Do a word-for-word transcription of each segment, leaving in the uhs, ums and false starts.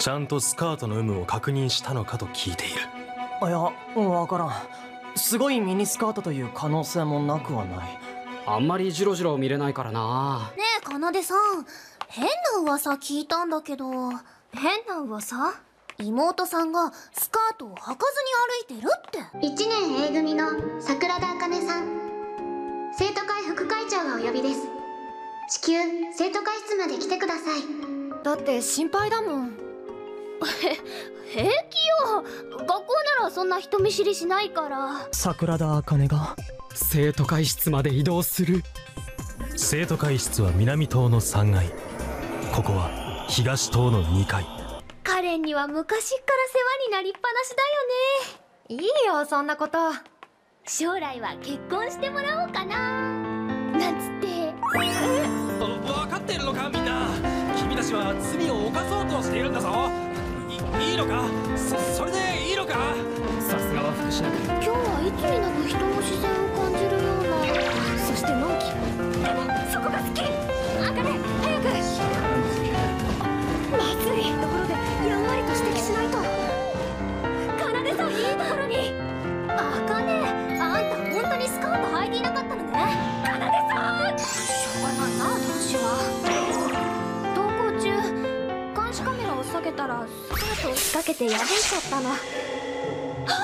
ちゃんとスカートの有無を確認したのかと聞いている。 いや、わからん。すごいミニスカートという可能性もなくはない。 あんまりジロジロ見れないからな。 ねえ、かなでさん、変な噂聞いたんだけど。変な噂？妹さんがスカートを履かずに歩いてるって。 いちねん A 組の桜田茜さん、生徒会副会長がお呼びです。至急生徒会室まで来てください。 だって心配だもん。へ平気よ。学校ならそんな人見知りしないから。 桜田茜が生徒会室まで移動する。 生徒会室は南棟のさんがい、ここは東棟のにかい。 カレンには昔っから世話になりっぱなしだよね。いいよそんなこと。将来は結婚してもらおうかななんつって。 分かってるのかみんな。君たちは罪を犯そうとしているんだぞ。い, いいのか そ, それでいいのか。 さすがは福島君。 今日はいつになく人の視線を感じるような。そしてのんき。でもそこが好き。あかね早く。まずいところでやんわりと指摘しないと。かなでさんいいところに。あかねあんた本当にスカート履いていなかったのね。かなでさんしょうがないな男子は。登校中監視カメラを下げたらスカートを仕掛けて破いちゃったの。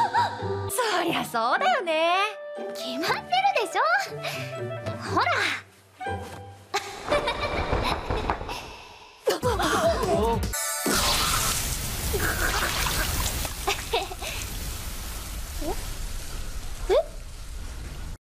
そりゃそうだよね。決まってるでしょ。ほら